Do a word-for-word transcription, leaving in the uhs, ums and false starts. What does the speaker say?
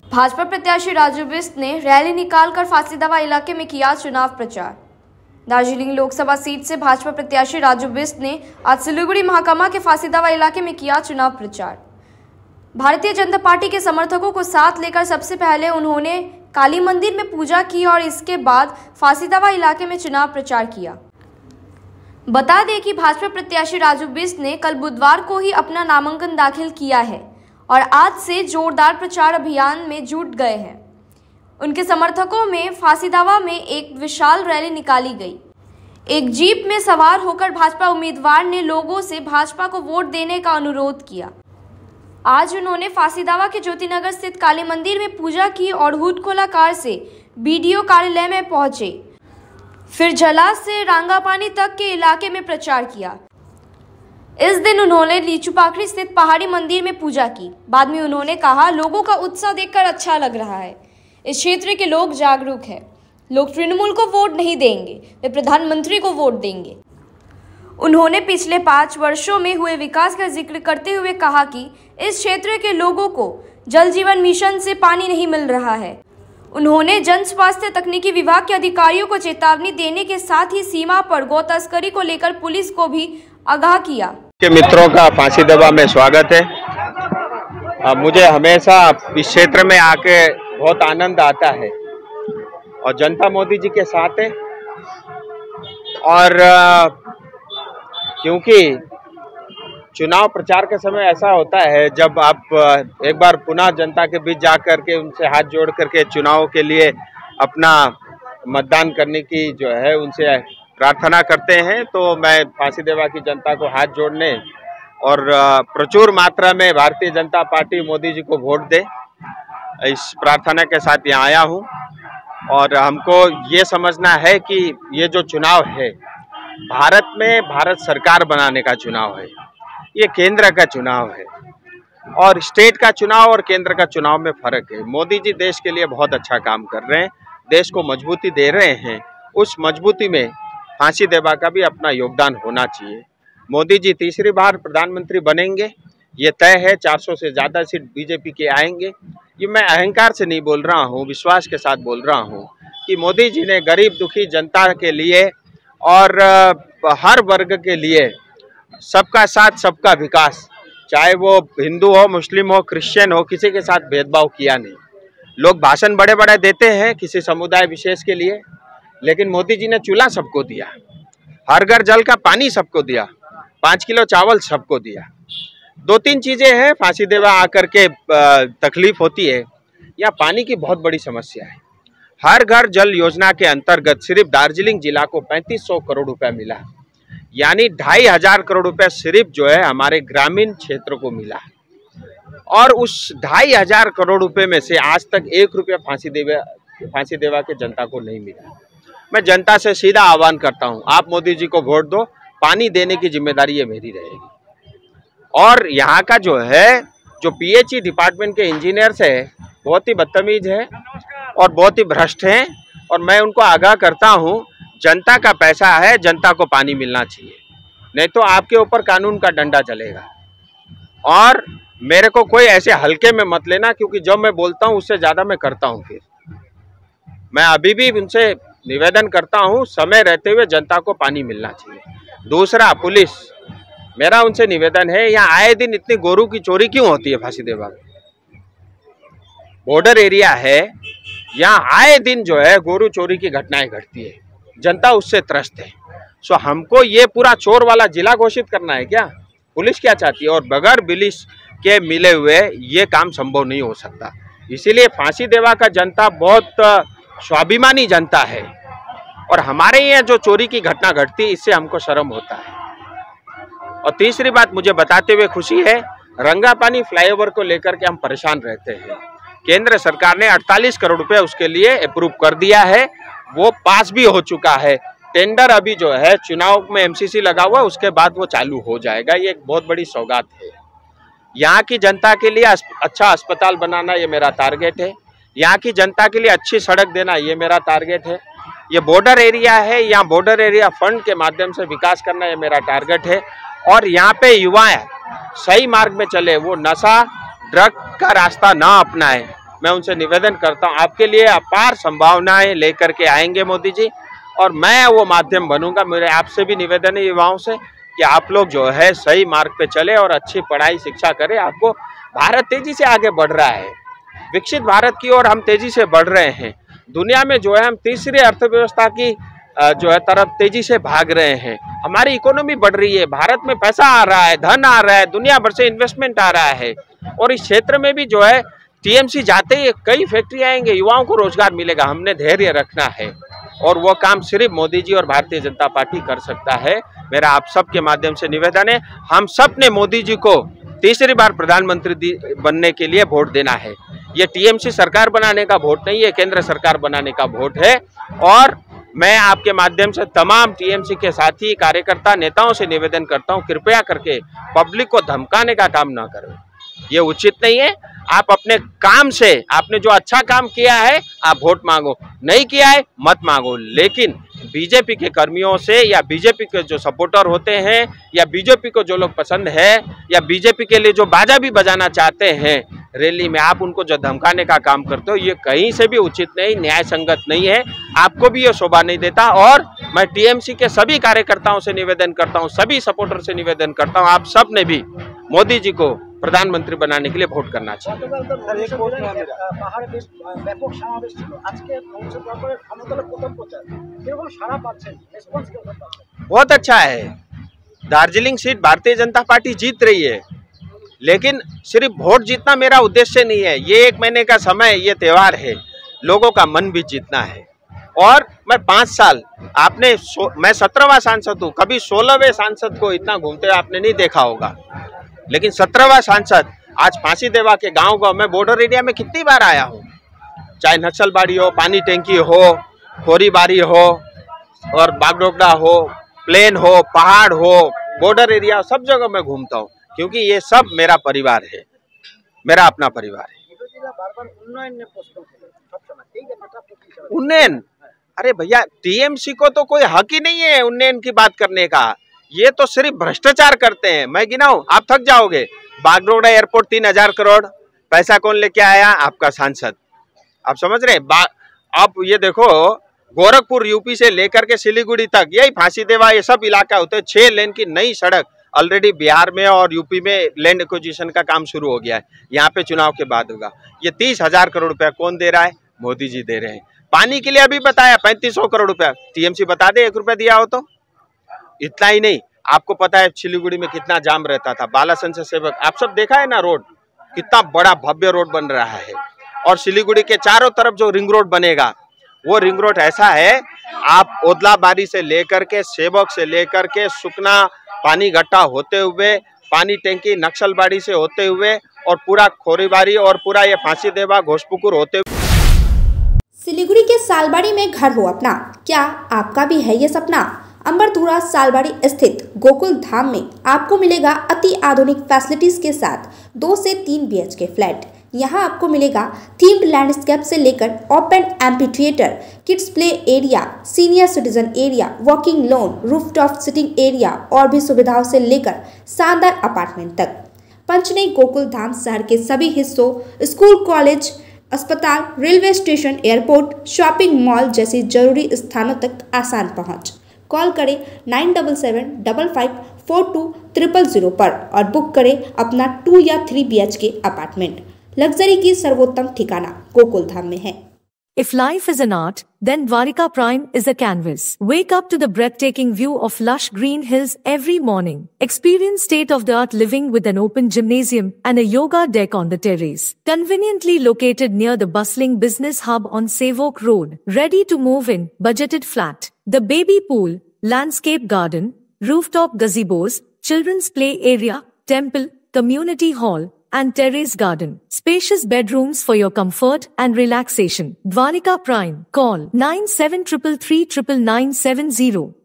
भाजपा प्रत्याशी राजू बिष्ट ने रैली निकालकर फांसीदवा इलाके में किया चुनाव प्रचार। दार्जिलिंग लोकसभा सीट से भाजपा प्रत्याशी राजू बिष्ट ने आज सिलीगुड़ी महाकमा के फांसीदवा इलाके में किया चुनाव प्रचार। भारतीय जनता पार्टी के समर्थकों को साथ लेकर सबसे पहले उन्होंने काली मंदिर में पूजा की और इसके बाद फांसीदवा इलाके में चुनाव प्रचार किया। बता दें कि भाजपा प्रत्याशी राजू बिष्ट ने कल बुधवार को ही अपना नामांकन दाखिल किया है और आज से जोरदार प्रचार अभियान में जुट गए हैं। उनके समर्थकों में फांसीदवा में एक विशाल रैली निकाली गई। एक जीप में सवार होकर भाजपा उम्मीदवार ने लोगों से भाजपा को वोट देने का अनुरोध किया। आज उन्होंने फांसीदवा के ज्योतिनगर स्थित काली मंदिर में पूजा की और हुडखोला कार से बीडीओ कार्यालय में पहुंचे। फिर झला से रांगापानी तक के इलाके में प्रचार किया। इस दिन उन्होंने लीचूपाखड़ी स्थित पहाड़ी मंदिर में पूजा की। बाद में उन्होंने कहा, लोगों का उत्साह देखकर अच्छा लग रहा है। इस क्षेत्र के लोग जागरूक हैं। लोग तृणमूल को वोट नहीं देंगे, वे प्रधानमंत्री को वोट देंगे। उन्होंने पिछले पाँच वर्षों में हुए विकास का जिक्र करते हुए कहा कि इस क्षेत्र के लोगों को जल जीवन मिशन से पानी नहीं मिल रहा है। उन्होंने जन स्वास्थ्य तकनीकी विभाग के अधिकारियों को चेतावनी देने के साथ ही सीमा पर गौ तस्करी को लेकर पुलिस को भी आगाह किया। के मित्रों का फांसीदवा में स्वागत है। आ, मुझे हमेशा इस क्षेत्र में आके बहुत आनंद आता है और जनता मोदी जी के साथ है। और आ, क्योंकि चुनाव प्रचार के समय ऐसा होता है जब आप एक बार पुनः जनता के बीच जा करके उनसे हाथ जोड़ करके चुनाव के लिए अपना मतदान करने की जो है उनसे प्रार्थना करते हैं, तो मैं फांसीदवा की जनता को हाथ जोड़ने और प्रचुर मात्रा में भारतीय जनता पार्टी मोदी जी को वोट दे, इस प्रार्थना के साथ यहाँ आया हूँ। और हमको ये समझना है कि ये जो चुनाव है भारत में भारत सरकार बनाने का चुनाव है, ये केंद्र का चुनाव है और स्टेट का चुनाव और केंद्र का चुनाव में फर्क है। मोदी जी देश के लिए बहुत अच्छा काम कर रहे हैं, देश को मजबूती दे रहे हैं। उस मजबूती में फांसीदवा का भी अपना योगदान होना चाहिए। मोदी जी तीसरी बार प्रधानमंत्री बनेंगे, ये तय है। चार सौ से ज़्यादा सीट बीजेपी के आएंगे। ये मैं अहंकार से नहीं बोल रहा हूँ, विश्वास के साथ बोल रहा हूँ कि मोदी जी ने गरीब दुखी जनता के लिए और हर वर्ग के लिए सबका साथ सबका विकास, चाहे वो हिंदू हो, मुस्लिम हो, क्रिश्चियन हो, किसी के साथ भेदभाव किया नहीं। लोग भाषण बड़े बड़े देते हैं किसी समुदाय विशेष के लिए, लेकिन मोदी जी ने चूल्हा सबको दिया, हर घर जल का पानी सबको दिया, पाँच किलो चावल सबको दिया। दो तीन चीज़ें हैं फांसीदवा आकर के तकलीफ होती है। यहाँ पानी की बहुत बड़ी समस्या है। हर घर जल योजना के अंतर्गत सिर्फ दार्जिलिंग जिला को पैंतीस सौ करोड़ रुपया मिला, यानी ढाई हजार करोड़ रुपया सिर्फ जो है हमारे ग्रामीण क्षेत्र को मिला। और उस ढाई हजार करोड़ रुपए में से आज तक एक रुपया फांसीदवा फांसीदवा के जनता को नहीं मिला। मैं जनता से सीधा आह्वान करता हूं, आप मोदी जी को वोट दो, पानी देने की जिम्मेदारी ये मेरी रहेगी। और यहाँ का जो है जो पीएचई डिपार्टमेंट के इंजीनियर्स है बहुत ही बदतमीज है और बहुत ही भ्रष्ट हैं, और मैं उनको आगाह करता हूँ, जनता का पैसा है, जनता को पानी मिलना चाहिए, नहीं तो आपके ऊपर कानून का डंडा चलेगा। और मेरे को कोई ऐसे हल्के में मत लेना, क्योंकि जब मैं बोलता हूँ उससे ज़्यादा मैं करता हूँ। फिर मैं अभी भी उनसे निवेदन करता हूँ, समय रहते हुए जनता को पानी मिलना चाहिए। दूसरा, पुलिस, मेरा उनसे निवेदन है, यहाँ आए दिन इतनी गोरू की चोरी क्यों होती है फांसीदवा में? बॉर्डर एरिया है, यहाँ आए दिन जो है गोरू चोरी की घटनाएं घटती है, जनता उससे त्रस्त है। सो हमको ये पूरा चोर वाला जिला घोषित करना है क्या? पुलिस क्या चाहती है? और बगैर पुलिस के मिले हुए ये काम संभव नहीं हो सकता। इसीलिए फांसीदवा का जनता बहुत स्वाभिमानी जनता है, और हमारे यहाँ जो चोरी की घटना घटती है इससे हमको शर्म होता है। और तीसरी बात मुझे बताते हुए खुशी है, रंगापानी फ्लाईओवर को लेकर के हम परेशान रहते हैं। केंद्र सरकार ने अड़तालीस करोड़ रुपए उसके लिए अप्रूव कर दिया है, वो पास भी हो चुका है। टेंडर अभी जो है चुनाव में एमसीसी लगा हुआ है, उसके बाद वो चालू हो जाएगा। ये एक बहुत बड़ी सौगात है। यहाँ की जनता के लिए अच्छा अस्पताल बनाना ये मेरा टारगेट है। यहाँ की जनता के लिए अच्छी सड़क देना ये मेरा टारगेट है। ये बॉर्डर एरिया है, यहाँ बॉर्डर एरिया फंड के माध्यम से विकास करना ये मेरा टारगेट है। और यहाँ पे युवा सही मार्ग में चले, वो नशा ड्रग का रास्ता ना अपनाएं, मैं उनसे निवेदन करता हूं, आपके लिए अपार संभावनाएं लेकर के आएंगे मोदी जी, और मैं वो माध्यम बनूंगा। मेरे आपसे भी निवेदन है युवाओं से कि आप लोग जो है सही मार्ग पे चले और अच्छी पढ़ाई शिक्षा करें। आपको भारत तेजी से आगे बढ़ रहा है, विकसित भारत की ओर हम तेजी से बढ़ रहे हैं। दुनिया में जो है हम तीसरी अर्थव्यवस्था की जो है तरफ तेजी से भाग रहे हैं। हमारी इकोनॉमी बढ़ रही है, भारत में पैसा आ रहा है, धन आ रहा है, दुनिया भर से इन्वेस्टमेंट आ रहा है, और इस क्षेत्र में भी जो है टीएमसी जाते ही कई फैक्ट्री आएंगे, युवाओं को रोजगार मिलेगा। हमने धैर्य रखना है और वो काम सिर्फ मोदी जी और भारतीय जनता पार्टी कर सकता है। मेरा आप सबके माध्यम से निवेदन है, हम सब ने मोदी जी को तीसरी बार प्रधानमंत्री बनने के लिए वोट देना है। ये टीएमसी सरकार बनाने का वोट नहीं है, केंद्र सरकार बनाने का वोट है। और मैं आपके माध्यम से तमाम टीएमसी के साथी कार्यकर्ता नेताओं से निवेदन करता हूं, कृपया करके पब्लिक को धमकाने का काम ना करें, ये उचित नहीं है। आप अपने काम से, आपने जो अच्छा काम किया है आप वोट मांगो, नहीं किया है मत मांगो, लेकिन बीजेपी के कर्मियों से या बीजेपी के जो सपोर्टर होते हैं या बीजेपी को जो लोग पसंद है या बीजेपी के लिए जो बाजा भी बजाना चाहते हैं रैली में, आप उनको जो धमकाने का काम करते हो, ये कहीं से भी उचित नहीं, न्याय संगत नहीं है, आपको भी ये शोभा नहीं देता। और मैं टीएमसी के सभी कार्यकर्ताओं से निवेदन करता हूँ, सभी सपोर्टर से निवेदन करता हूँ, आप सब ने भी मोदी जी को प्रधानमंत्री बनाने के लिए ভোট करना चाहिए। बहुत अच्छा है, दार्जिलिंग सीट भारतीय जनता पार्टी जीत रही है, लेकिन सिर्फ वोट जीतना मेरा उद्देश्य नहीं है। ये एक महीने का समय, ये त्योहार है, लोगों का मन भी जीतना है। और मैं पाँच साल आपने मैं सत्रहवां सांसद हूँ, कभी सोलहवें सांसद को इतना घूमते हुए आपने नहीं देखा होगा, लेकिन सत्रहवां सांसद आज फांसी देवा के गांव गांव में बॉर्डर एरिया में कितनी बार आया हूँ, चाहे नक्सलबाड़ी हो, पानी टैंकी हो, खोरीबारी हो और बागडोगरा हो, प्लेन हो, पहाड़ हो, बॉर्डर एरिया, सब जगह मैं घूमता हूँ, क्योंकि ये सब मेरा परिवार है, मेरा अपना परिवार है। उन्नयन, अरे भैया टीएमसी को तो कोई हक ही नहीं है उन्नयन की बात करने का, ये तो सिर्फ भ्रष्टाचार करते हैं। मैं गिनाऊं, आप थक जाओगे। बागडोगरा एयरपोर्ट तीन हजार करोड़ पैसा कौन लेके आया? आपका सांसद। आप समझ रहे हैं? अब ये देखो, गोरखपुर यूपी से लेकर के सिलीगुड़ी तक, यही फांसी देवा ये सब इलाका होते हैं। छह लेन की नई सड़क ऑलरेडी बिहार में और यूपी में लैंड एक्विजिशन का काम शुरू हो गया है, यहाँ पे चुनाव के बाद होगा। ये तीस हजार करोड़ रुपया कौन दे रहा है? मोदी जी दे रहे हैं। पानी के लिए अभी बताया पैंतीस सौ करोड़ रुपया, टीएमसी बता दे एक रुपया दिया हो तो। इतना ही नहीं, आपको पता है सिलीगुड़ी में कितना जाम रहता था, बालासन से सेवक, आप सब देखा है ना, रोड कितना बड़ा भव्य रोड बन रहा है। और सिलीगुड़ी के चारों तरफ जो रिंग रोड बनेगा, वो रिंग रोड ऐसा है, आप ओदलाबाड़ी से लेकर के, सेवक से लेकर के, सुकना, पानी घट्टा होते हुए, पानी टैंकी नक्सलबाड़ी से होते हुए और पूरा खोरीबारी और पूरा ये फांसी देवा घोषपुकुर होते हुए। सिलीगुड़ी के सालबाड़ी में घर हो अपना, क्या आपका भी है ये सपना? अंबरधुरा सालबाड़ी स्थित गोकुल धाम में आपको मिलेगा अति आधुनिक फैसिलिटीज के साथ दो से तीन बीएचके फ्लैट। यहाँ आपको मिलेगा थीम्ड लैंडस्केप से लेकर open amphitheatre, kids play area, senior citizen area, walking lawn, rooftop sitting area और भी सुविधाओं से लेकर शानदार अपार्टमेंट तक। पंचनई गोकुल धाम शहर के सभी हिस्सों, स्कूल, कॉलेज, अस्पताल, railway station, airport, shopping mall जैसी जरूरी स्थानों तक आसान पहुँच। कॉल करें nine double seven double five four two triple zero पर और बुक करें अपना टू या थ्री बीएचके अपार्टमेंट। लग्जरी की सर्वोत्तम ठिकाना गोकुल धाम में है। If life is an art, then Dwarika Prime is a canvas. Wake up to the breathtaking view of lush green hills every morning. Experience state-of-the-art living with an open gymnasium and a yoga deck on the terrace. Conveniently located near the bustling business hub on Sevok Road. Ready to move in, budgeted flat. The baby pool, landscape garden, rooftop gazebos, children's play area, temple, community hall, and terrace garden. Spacious bedrooms for your comfort and relaxation. Dwarika Prime. Call nine seven three three three nine nine seven zero.